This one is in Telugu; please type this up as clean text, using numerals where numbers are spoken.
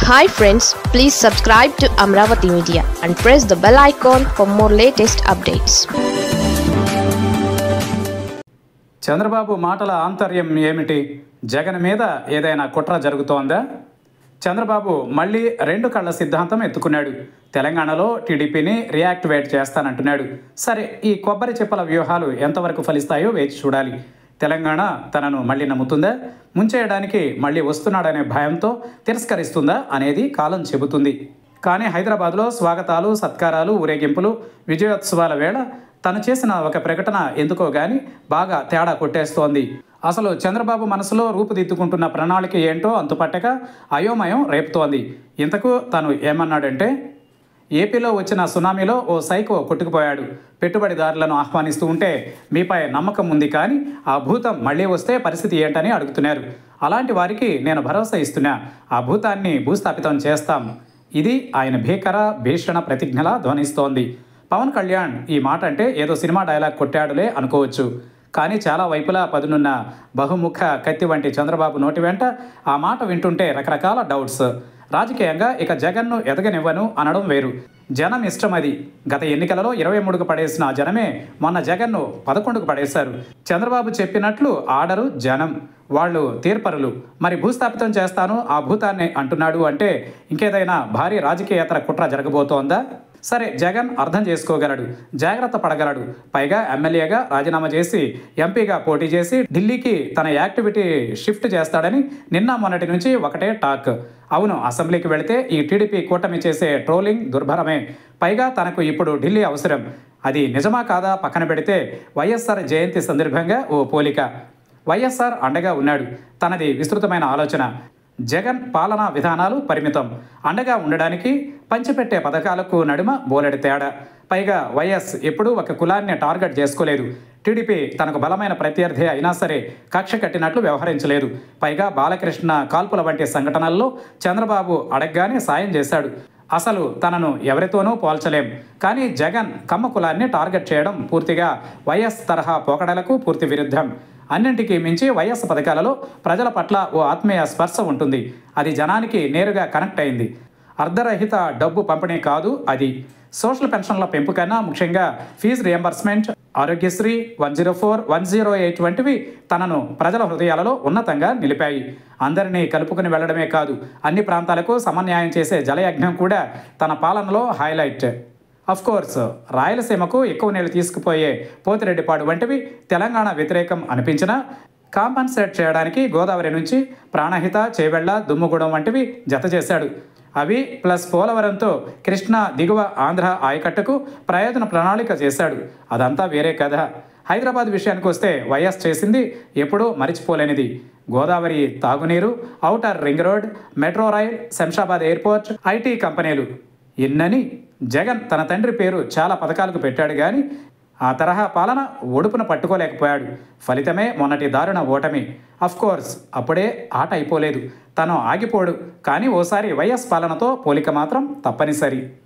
Hi friends, please subscribe to Amravati Media and press the bell icon for more latest updates. Chandrababu మాటల ఆంతర్యం ఏమిటి? జగన్ మీద ఏదైనా కుట్ర జరుగుతోందా? చంద్రబాబు మళ్ళీ రెండు కళ్ళ సిద్ధాంతం ఎత్తుకున్నాడు. తెలంగాణలో టీడీపీని రియాక్టివేట్ చేస్తానంటున్నాడు. సరే, ఈ కొబ్బరి చెప్పల వ్యూహాలు ఎంతవరకు ఫలిస్తాయో వేచి చూడాలి. తెలంగాణ తనను మళ్ళీ నమ్ముతుందా, ముంచేయడానికి మళ్ళీ వస్తున్నాడనే భయంతో తిరస్కరిస్తుందా అనేది కాలం చెబుతుంది. కానీ హైదరాబాద్లో స్వాగతాలు, సత్కారాలు, ఊరేగింపులు, విజయోత్సవాల వేళ తను చేసిన ఒక ప్రకటన ఎందుకో గాని బాగా తేడా కొట్టేస్తోంది. అసలు చంద్రబాబు మనసులో రూపుదిద్దుకుంటున్న ప్రణాళిక ఏంటో అంతుపట్టక అయోమయం రేపుతోంది. ఇంతకు తను ఏమన్నాడంటే, ఏపీలో వచ్చిన సునామీలో ఓ సైకో కొట్టుకుపోయాడు. పెట్టుబడిదారులను ఆహ్వానిస్తూ ఉంటే మీపై నమ్మకం ఉంది, కానీ ఆ భూతం మళ్ళీ వస్తే పరిస్థితి ఏంటని అడుగుతున్నారు. అలాంటి వారికి నేను భరోసా ఇస్తున్నా, ఆ భూతాన్ని భూస్థాపితం చేస్తాం. ఇది ఆయన భీషణ ప్రతిజ్ఞలా ధ్వనిస్తోంది. పవన్ కళ్యాణ్ ఈ మాట అంటే ఏదో సినిమా డైలాగ్ కొట్టాడులే అనుకోవచ్చు. కానీ చాలా వైపులా పదునున్న బహుముఖ కత్తి వంటి చంద్రబాబు నోటి వెంట ఆ మాట వింటుంటే రకరకాల డౌట్స్. రాజకీయంగా ఇక జగన్ను ఎదగనివ్వను అనడం వేరు. జనం ఇష్టం అది. గత ఎన్నికలలో 23కు పడేసిన ఆ జనమే మొన్న జగన్ను 11కు పడేశారు. చంద్రబాబు చెప్పినట్లు ఆడరు జనం, వాళ్ళు తీర్పరులు. మరి భూస్థాపితం చేస్తాను ఆ భూతాన్ని అంటున్నాడు అంటే ఇంకేదైనా భారీ రాజకీయేతర కుట్ర జరగబోతోందా? సరే, జగన్ అర్థం చేసుకోగలడు, జాగ్రత్త పడగలడు. పైగా ఎమ్మెల్యేగా రాజీనామా చేసి ఎంపీగా పోటీ చేసి ఢిల్లీకి తన యాక్టివిటీ షిఫ్ట్ చేస్తాడని నిన్న మొన్నటి నుంచి ఒకటే టాక్. అవును, అసెంబ్లీకి వెళితే ఈ టీడీపీ కూటమి చేసే ట్రోలింగ్ దుర్భరమే. పైగా తనకు ఇప్పుడు ఢిల్లీ అవసరం. అది నిజమా కాదా పక్కన పెడితే వైఎస్ఆర్ జయంతి సందర్భంగా ఓ పోలిక. వైఎస్ఆర్ అండగా ఉన్నాడు, తనది విస్తృతమైన ఆలోచన. జగన్ పాలనా విధానాలు పరిమితం. అండగా ఉండడానికి పంచిపెట్టే పథకాలకు నడుమ బోలెడు తేడా. పైగా వైఎస్ ఎప్పుడూ ఒక కులాన్ని టార్గెట్ చేసుకోలేదు. టీడీపీ తనకు బలమైన ప్రత్యర్థి అయినా సరే కక్ష కట్టినట్లు వ్యవహరించలేదు. పైగా బాలకృష్ణ కాల్పుల వంటి సంఘటనల్లో చంద్రబాబు అడగగానే సాయం చేశాడు. అసలు తనను ఎవరితోనూ పోల్చలేం. కానీ జగన్ కమ్మ కులాన్ని టార్గెట్ చేయడం పూర్తిగా వైఎస్ తరహా పోకడలకు పూర్తి విరుద్ధం. అన్నింటికీ మించి వైఎస్ పథకాలలో ప్రజల పట్ల ఓ ఆత్మీయ స్పర్శ ఉంటుంది. అది జనానికి నేరుగా కనెక్ట్ అయింది. అర్ధరహిత డబ్బు పంపిణీ కాదు అది. సోషల్ పెన్షన్ల పెంపు కన్నా ముఖ్యంగా ఫీజు రియంబర్స్మెంట్, ఆరోగ్యశ్రీ, 104, 108 వంటివి తనను ప్రజల హృదయాలలో ఉన్నతంగా నిలిపాయి. అందరినీ కలుపుకుని వెళ్లడమే కాదు, అన్ని ప్రాంతాలకు సమన్యాయం చేసే జలయజ్ఞం కూడా తన పాలనలో హైలైట్. కోర్స్, రాయలసీమకు ఎక్కువ నీళ్లు తీసుకుపోయే పోతిరెడ్డిపాడు వంటివి తెలంగాణ వ్యతిరేకం అనిపించినా కాంపన్సేట్ చేయడానికి గోదావరి నుంచి ప్రాణహిత, చేవెళ్ల, దుమ్ముగూడెం వంటివి జత చేశాడు. అవి ప్లస్ పోలవరంతో కృష్ణా దిగువ ఆంధ్ర ఆయకట్టుకు ప్రయోజన ప్రణాళిక చేశాడు. అదంతా వేరే కథ. హైదరాబాద్ విషయానికి వస్తే వైఎస్ చేసింది ఎప్పుడూ మరిచిపోలేనిది. గోదావరి తాగునీరు, outer ring road, metro rail, Shamshabad airport, IT కంపెనీలు. ఇన్నని జగన్ తన తండ్రి పేరు చాలా పథకాలకు పెట్టాడు, కానీ ఆ తరహా పాలన ఒడుపున పట్టుకోలేకపోయాడు. ఫలితమే మొన్నటి దారుణ ఓటమి. కోర్స్, అప్పుడే ఆట అయిపోలేదు. తను ఆగిపోడు, కానీ ఓసారి వైఎస్ పాలనతో పోలిక మాత్రం తప్పనిసరి.